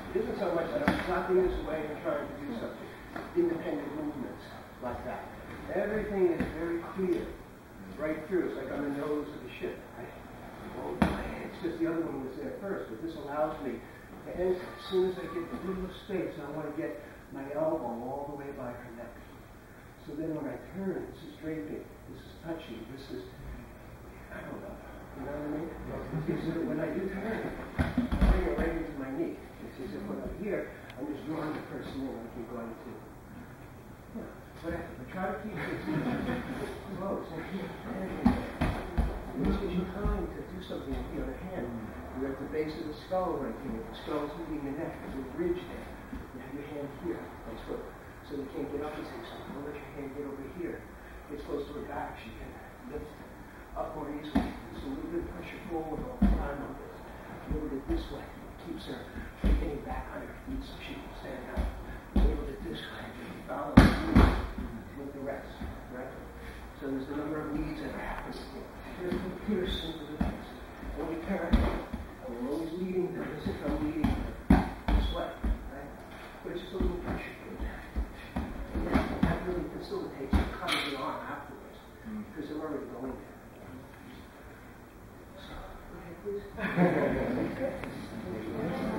It isn't so much that I'm slapping this away and trying to do something. Independent movements like that. Everything is very clear, right through. It's like on the nose of the ship. It's just the other one was there first, but this allows me to enter. As soon as I get a little space, I want to get my elbow all the way by her neck. So then when I turn, this is draping, this is touching, this is, I don't know. You know what I mean? So when I do turn, I bring it right into my knee. It's as if when I'm here, I'm just drawing the person in like you're going to. Yeah, whatever. But try to keep this close and keep turning. This gives you time to do something with the other hand. You're at the base of the skull right here. The skull's meeting the neck. There's a bridge there. You have your hand here. That's what. So you can't get up and say something. Don't let your hand get over here. It's close to her back. She can lift up more easily. So a little bit of pressure forward all the time on this. Move it this way. It keeps her from getting back on her feet so she can stand up. Move it this way. Follow with the rest. Right? So there's a number of needs that are happening here. There's a pierce into the face. And we careful. And we're always leading them as if I'm leading them this way. Right? But it's just a little pressure. And that really facilitates the coming of the arm afterwards. Because they're already going there. So, go ahead, please.